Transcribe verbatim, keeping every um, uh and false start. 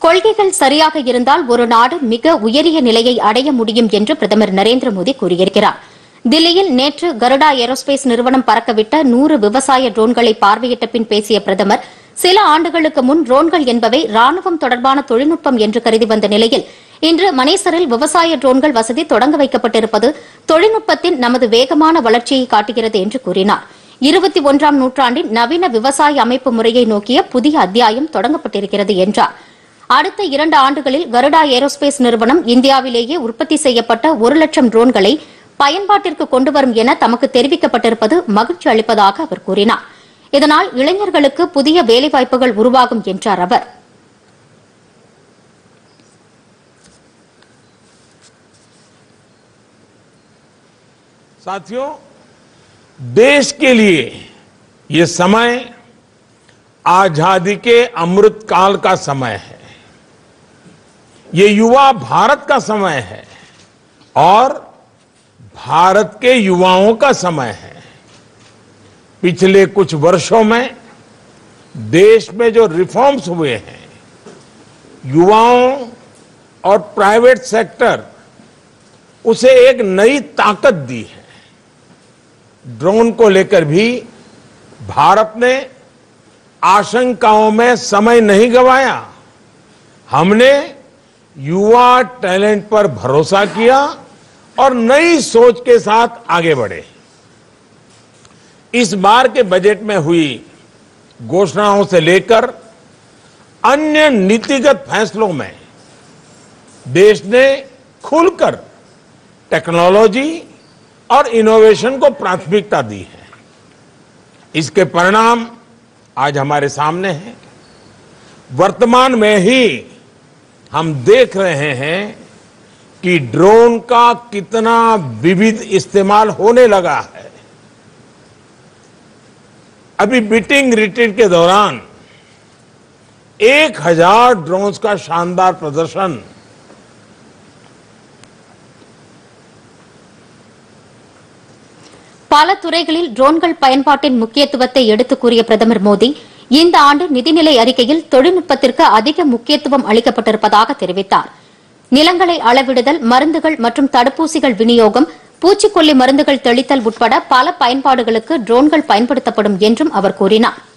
கொள்கைகள் சரியாக இருந்தால் ஒரு நாடு மிக உயரிய நிலையை அடைய முடியும் என்று பிரதமர் நரேந்திர மோடி கூறியிருக்கிறார். தில்லியில் நேற்று கருடா ஏரோஸ்பேஸ் நிறுவனம் பறக்கவிட்ட நூறு விவசாய ட்ரோன்களை பார்வையிட்ட பின் பேசிய பிரதமர், சில ஆண்டுகளுக்கு முன் ட்ரோன்கள் என்பவை ராணுவம் தொடர்பான தொழில்நுட்பம் என்று கருதி வந்த நிலையில் இன்று மனேசரில் விவசாய ட்ரோன்கள் வசதி தொடங்க வைக்கப்பட்டிருப்பது தொழில்நுட்பத்தின் நமது வேகமான வளர்ச்சியை காட்டுகிறது என்று கூறினார். இருபத்தி ஒன்றாம் நூற்றாண்டின் நவீன விவசாய அமைப்பு முறையை நோக்கிய புதிய அத்தியாயம் தொடங்கப்பட்டிருக்கிறது என்றார். அடுத்த இரண்டு ஆண்டுகளில் கருடா ஏரோஸ்பேஸ் நிறுவனம் இந்தியாவிலேயே உற்பத்தி செய்யப்பட்ட ஒரு லட்சம் ட்ரோன்களை பயன்பாட்டிற்கு கொண்டுவரும் என தமக்கு தெரிவிக்கப்பட்டிருப்பது மகிழ்ச்சி அளிப்பதாக அவர் கூறினார். இதனால் இளைஞர்களுக்கு புதிய வேலைவாய்ப்புகள் உருவாகும் என்றார் அவர். साथियों, देश के लिए ये समय आजादी के अमृत काल का समय है। ये युवा भारत का समय है और भारत के युवाओं का समय है। पिछले कुछ वर्षों में देश में जो रिफॉर्म्स हुए हैं, युवाओं और प्राइवेट सेक्टर उसे एक नई ताकत दी है। ड्रोन को लेकर भी भारत ने आशंकाओं में समय नहीं गंवाया। हमने युवा टैलेंट पर भरोसा किया और नई सोच के साथ आगे बढ़े। इस बार के बजट में हुई घोषणाओं से लेकर अन्य नीतिगत फैसलों में देश ने खुलकर टेक्नोलॉजी और इनोवेशन को प्राथमिकता दी है। इसके परिणाम आज हमारे सामने हैं। वर्तमान में ही हम देख रहे हैं कि ड्रोन का कितना विविध इस्तेमाल होने लगा है। अभी बीटिंग रिट्रीट के दौरान एक हजार ड्रोन्स का शानदार प्रदर्शन பல துறைகளில் ட்ரோன்கள் பயன்பாட்டின் முக்கியத்துவத்தை எடுத்துக் கூறிய பிரதமர் மோடி, இந்த ஆண்டு நிதிநிலை அறிக்கையில் தொழில்நுட்பத்திற்கு அதிக முக்கியத்துவம் அளிக்கப்பட்டிருப்பதாக தெரிவித்தார். நிலங்களை அளவிடுதல், மருந்துகள் மற்றும் தடுப்பூசிகள் விநியோகம், பூச்சிக்கொல்லி மருந்துகள் தெளித்தல் உட்பட பல பயன்பாடுகளுக்கு ட்ரோன்கள் பயன்படுத்தப்படும் என்றும் அவர் கூறினார்.